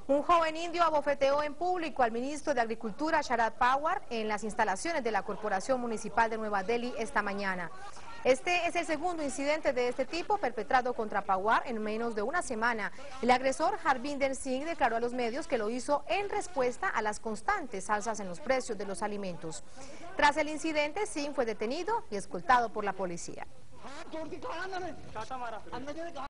Un joven indio abofeteó en público al ministro de Agricultura, Sharad Pawar, en las instalaciones de la Corporación Municipal de Nueva Delhi esta mañana. Este es el segundo incidente de este tipo perpetrado contra Pawar en menos de una semana. El agresor, Harbinder Singh, declaró a los medios que lo hizo en respuesta a las constantes alzas en los precios de los alimentos. Tras el incidente, Singh fue detenido y escoltado por la policía.